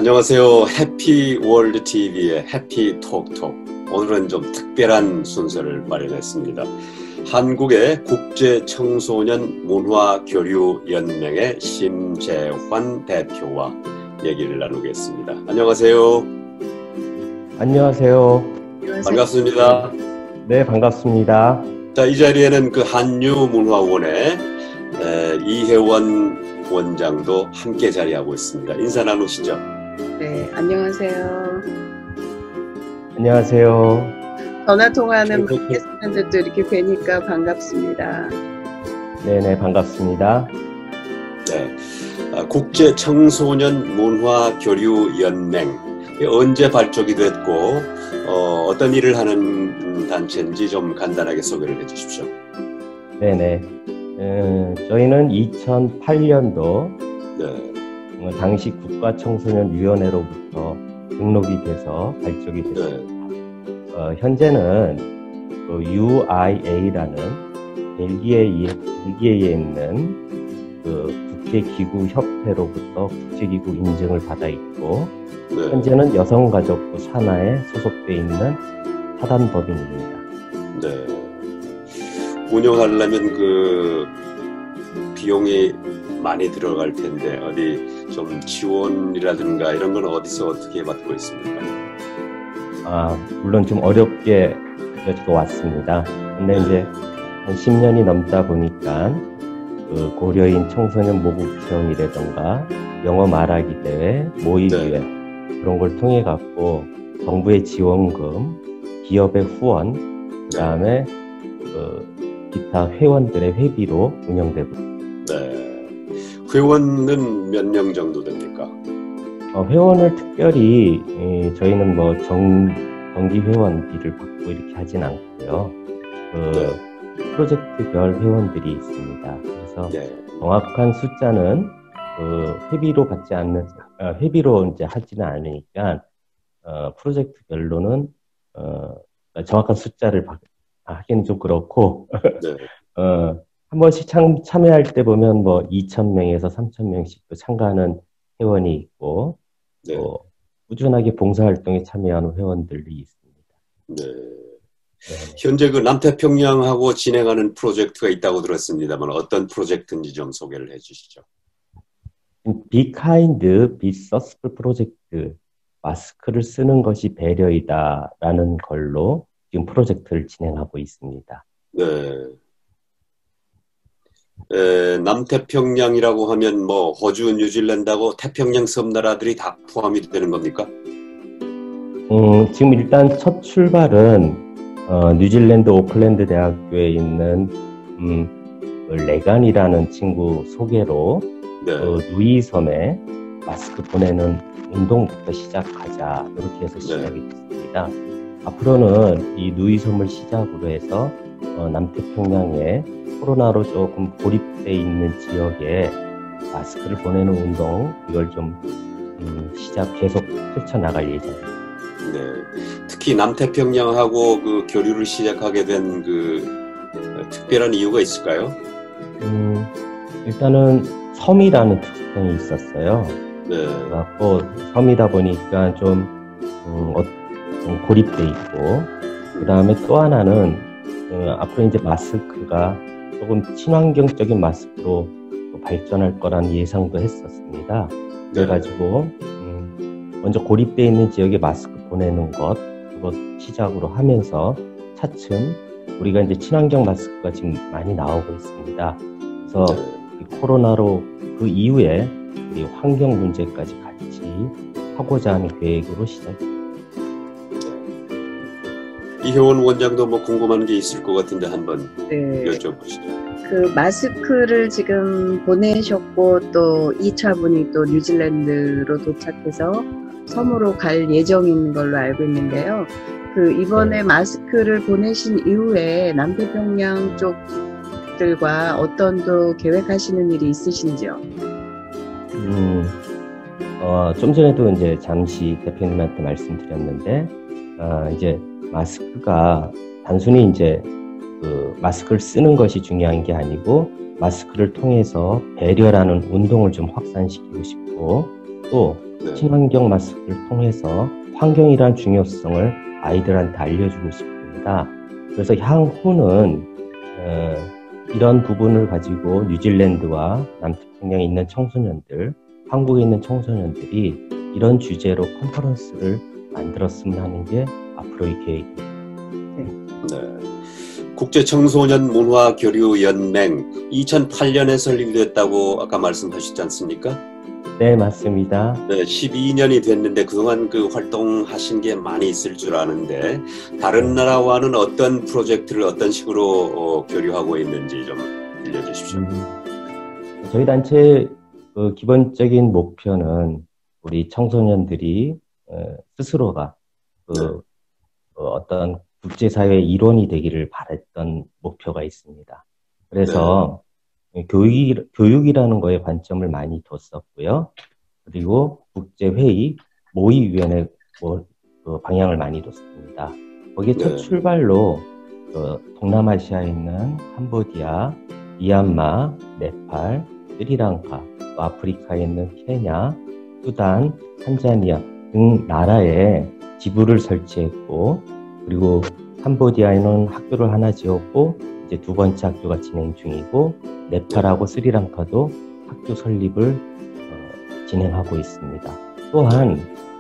안녕하세요. 해피월드 TV의 해피톡톡. 오늘은 좀 특별한 순서를 마련했습니다. 한국의 국제청소년 문화교류연맹의 심재환 대표와 얘기를 나누겠습니다. 안녕하세요. 안녕하세요. 반갑습니다. 네, 반갑습니다. 자, 이 자리에는 그 한유문화원의 이혜원 원장도 함께 자리하고 있습니다. 인사 나누시죠. 네, 안녕하세요. 안녕하세요. 전화 통화하는 팟캐스트들도 이렇게 뵈니까 반갑습니다. 네네, 반갑습니다. 네, 국제청소년 문화교류연맹 언제 발족이 됐고 어떤 일을 하는 단체인지 좀 간단하게 소개를 해주십시오. 네네. 저희는 2008년도 당시 국가청소년위원회로부터 등록이 돼서 발족이 됐습니다. 현재는 UIA라는 벨기에에 있는 국제기구협회로부터 국제기구 인증을 받아 있고, 현재는 여성가족부 산하에 소속되어 있는 사단법인입니다. 네. 운영하려면 그 비용이 많이 들어갈 텐데 어디 좀 지원이라든가 이런 건 어디서 어떻게 받고 있습니까? 물론 좀 어렵게 여지가 왔습니다. 근데 이제 한 10년이 넘다 보니까 그 고려인 청소년 모국 체험이라든가 영어 말하기 대회, 모의기회 그런 걸 통해 갖고 정부의 지원금, 기업의 후원, 그다음에 기타 회원들의 회비로 운영되고 있습니다. 네. 회원은 몇 명 정도 됩니까? 회원을 특별히 저희는 뭐 정기 회원비를 받고 이렇게 하진 않고요. 프로젝트별 회원들이 있습니다. 그래서 정확한 숫자는 회비로 받지 않는 회비로 이제 하지는 않으니까 프로젝트별로는 정확한 숫자를 하기는 좀 그렇고 한 번씩 참여할 때 보면 뭐 2,000명에서 3,000명씩 참가하는 회원이 있고 꾸준하게 봉사활동에 참여하는 회원들이 있습니다. 네. 현재 그 남태평양하고 진행하는 프로젝트가 있다고 들었습니다만 어떤 프로젝트인지 좀 소개를 해주시죠. Be Kind, Be Thoughtful 프로젝트, 마스크를 쓰는 것이 배려이다라는 걸로 지금 프로젝트를 진행하고 있습니다. 네. 남태평양이라고 하면 뭐 호주, 뉴질랜드하고 태평양 섬나라들이 다 포함이 되는 겁니까? 지금 일단 첫 출발은 뉴질랜드 오클랜드 대학교에 있는 레간이라는 친구 소개로 누이섬에 마스크 보내는 운동부터 시작하자 이렇게 해서 시작이 됐습니다. 앞으로는 이 누이섬을 시작으로 해서 남태평양에 코로나로 조금 고립되어 있는 지역에 마스크를 보내는 운동 이걸 좀 계속 펼쳐나갈 예정입니다. 네, 특히 남태평양하고 그 교류를 시작하게 된 그 특별한 이유가 있을까요? 일단은 섬이라는 특성이 있었어요. 그래갖고 섬이다 보니까 좀 고립돼 있고, 그 다음에 또 하나는 앞으로 이제 마스크가 조금 친환경적인 마스크로 발전할 거라는 예상도 했었습니다. 그래가지고 먼저 고립되어 있는 지역에 마스크 보내는 것 그것 시작으로 하면서 차츰 우리가 이제 친환경 마스크가 지금 많이 나오고 있습니다. 그래서 코로나로 그 이후에 우리 환경 문제까지 같이 하고자 하는 계획으로 시작했습니다. 이혜원 원장도 뭐 궁금한 게 있을 것 같은데 한번 여쭤보시죠. 그 마스크를 지금 보내셨고 또 2차분이 또 뉴질랜드로 도착해서 섬으로 갈 예정인 걸로 알고 있는데요. 그 이번에 마스크를 보내신 이후에 남태평양 쪽들과 어떤 또 계획하시는 일이 있으신지요? 좀 전에도 이제 잠시 대표님한테 말씀드렸는데 이제 마스크가 단순히 이제 그 마스크를 쓰는 것이 중요한 게 아니고 마스크를 통해서 배려라는 운동을 좀 확산시키고 싶고 또 네. 친환경 마스크를 통해서 환경이란 중요성을 아이들한테 알려주고 싶습니다. 그래서 향후는 이런 부분을 가지고 뉴질랜드와 남태평양에 있는 청소년들, 한국에 있는 청소년들이 이런 주제로 컨퍼런스를 만들었으면 하는 게 앞으로의 계획입니다. 네. 국제청소년문화교류연맹 2008년에 설립됐다고 아까 말씀하셨지 않습니까? 네, 맞습니다. 네, 12년이 됐는데 그동안 그 활동하신 게 많이 있을 줄 아는데 다른 나라와는 어떤 프로젝트를 어떤 식으로 교류하고 있는지 좀 들려주십시오. 저희 단체의 기본적인 목표는 우리 청소년들이 스스로가 어떤 국제사회의 일원이 되기를 바랬던 목표가 있습니다. 그래서 교육이라는 거에 관점을 많이 뒀었고요. 그리고 국제회의, 모의위원회 방향을 많이 뒀습니다. 거기에 첫 출발로 동남아시아에 있는 캄보디아, 미얀마, 네팔, 스리랑카, 또 아프리카에 있는 케냐, 수단, 탄자니아 등 나라에 지부를 설치했고, 그리고 캄보디아에는 학교를 하나 지었고 이제 두 번째 학교가 진행 중이고, 네팔하고 스리랑카도 학교 설립을 진행하고 있습니다. 또한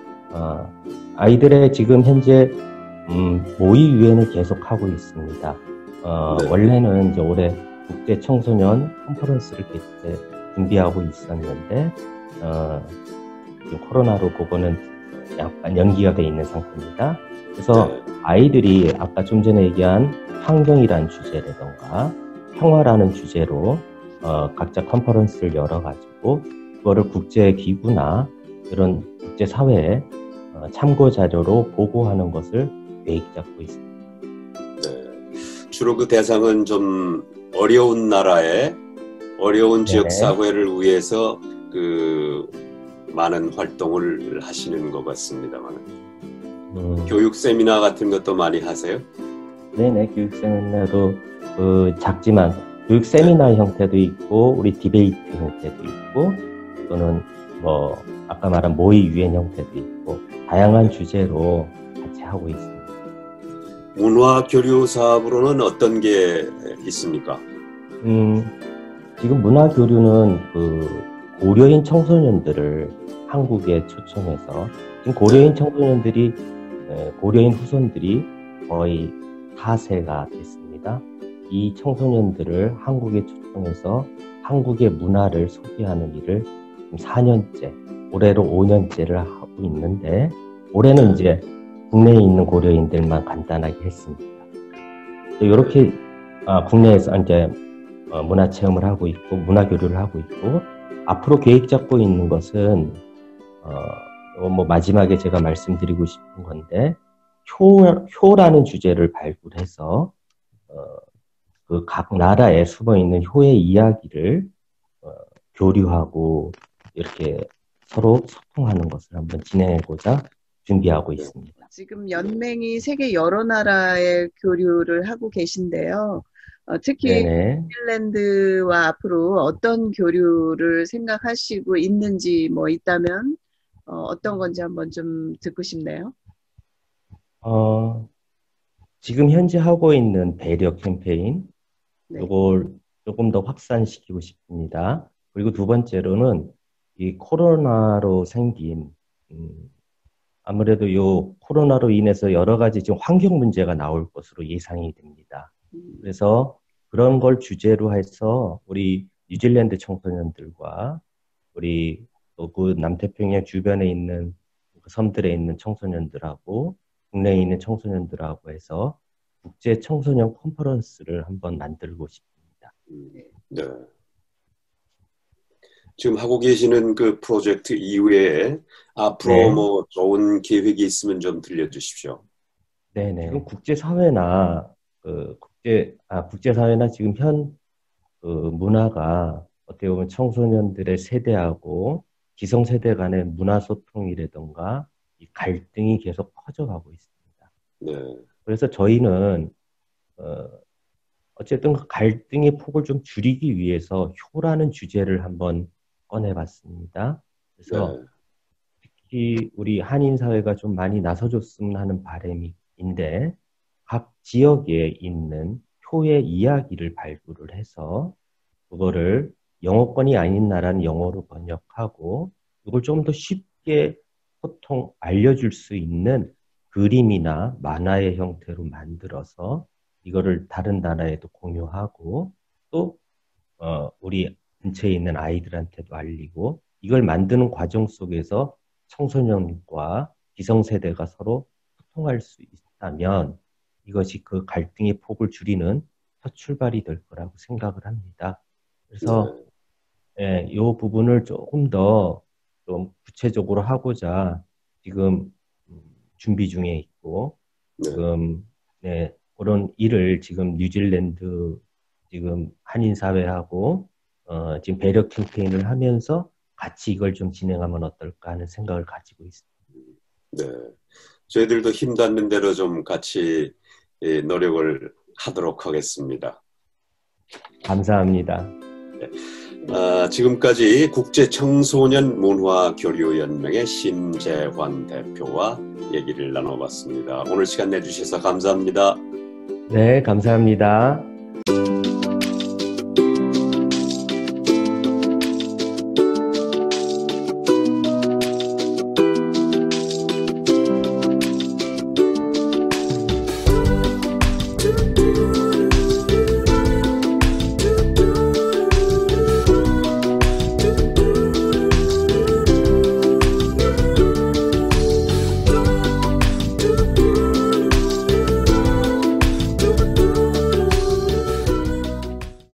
아이들의 지금 현재 모의유엔을 계속하고 있습니다. 원래는 이제 올해 국제 청소년 컨퍼런스를 준비하고 있었는데 지금 코로나로 그거는 약간 연기가 돼 있는 상태입니다. 그래서 아이들이 아까 좀 전에 얘기한 환경이라는 주제라던가 평화라는 주제로 각자 컨퍼런스를 열어가지고 그거를 국제기구나 이런 국제사회에 참고 자료로 보고하는 것을 계획 잡고 있습니다. 네. 주로 그 대상은 좀 어려운 나라의 어려운 지역 사회를 위해서 그 많은 활동을 하시는 것 같습니다만 교육 세미나 같은 것도 많이 하세요? 네네, 교육 세미나도 작지만 교육 세미나 형태도 있고 우리 디베이트 형태도 있고 또는 뭐 아까 말한 모의 유엔 형태도 있고 다양한 주제로 같이 하고 있습니다. 문화 교류 사업으로는 어떤 게 있습니까? 지금 문화 교류는 고려인 청소년들을 한국에 초청해서 지금 고려인 청소년들이 고려인 후손들이 거의 4세가 됐습니다. 이 청소년들을 한국에 초청해서 한국의 문화를 소개하는 일을 지금 4년째, 올해로 5년째를 하고 있는데 올해는 이제 국내에 있는 고려인들만 간단하게 했습니다. 이렇게 국내에서 이제 문화 체험을 하고 있고 문화 교류를 하고 있고 앞으로 계획 잡고 있는 것은 뭐 마지막에 제가 말씀드리고 싶은 건데 효라는 주제를 발굴해서 그 각 나라에 숨어 있는 효의 이야기를 교류하고 이렇게 서로 소통하는 것을 한번 진행하고자 준비하고 있습니다. 지금 연맹이 세계 여러 나라의 교류를 하고 계신데요. 특히 뉴질랜드와 앞으로 어떤 교류를 생각하시고 있는지 뭐 있다면 어떤 건지 한번 좀 듣고 싶네요. 지금 현재 하고 있는 배려 캠페인 이걸 조금 더 확산시키고 싶습니다. 그리고 두 번째로는 이 코로나로 생긴 아무래도 이 코로나로 인해서 여러 가지 지금 환경 문제가 나올 것으로 예상이 됩니다. 그래서 그런 걸 주제로 해서 우리 뉴질랜드 청소년들과 우리 또 그 남태평양 주변에 있는 섬들에 있는 청소년들하고 국내에 있는 청소년들하고 해서 국제 청소년 컨퍼런스를 한번 만들고 싶습니다. 네. 지금 하고 계시는 그 프로젝트 이후에 앞으로 뭐 좋은 계획이 있으면 좀 들려주십시오. 네네. 지금 국제사회나 국제사회나 지금 현 문화가 어떻게 보면 청소년들의 세대하고 기성세대 간의 문화소통이라던가 이 갈등이 계속 커져가고 있습니다. 네. 그래서 저희는 어쨌든 그 갈등의 폭을 좀 줄이기 위해서 효라는 주제를 한번 꺼내봤습니다. 그래서 특히 우리 한인 사회가 좀 많이 나서줬으면 하는 바람인데 각 지역에 있는 교회 이야기를 발굴을 해서 그거를 영어권이 아닌 나라는 영어로 번역하고 이걸 좀 더 쉽게 소통 알려줄 수 있는 그림이나 만화의 형태로 만들어서 이거를 다른 나라에도 공유하고 또 우리 근처에 있는 아이들한테도 알리고 이걸 만드는 과정 속에서 청소년과 기성세대가 서로 소통할 수 있다면 이것이 그 갈등의 폭을 줄이는 첫 출발이 될 거라고 생각을 합니다. 그래서 이 부분을 조금 더 좀 구체적으로 하고자 지금 준비 중에 있고 지금 그런 일을 지금 뉴질랜드 지금 한인 사회하고 지금 배려 캠페인을 하면서 같이 이걸 좀 진행하면 어떨까 하는 생각을 가지고 있습니다. 네, 저희들도 힘 닿는 대로 좀 같이 노력을 하도록 하겠습니다. 감사합니다. 네. 지금까지 국제청소년문화교류연맹의 심재환 대표와 얘기를 나눠봤습니다. 오늘 시간 내주셔서 감사합니다. 네, 감사합니다.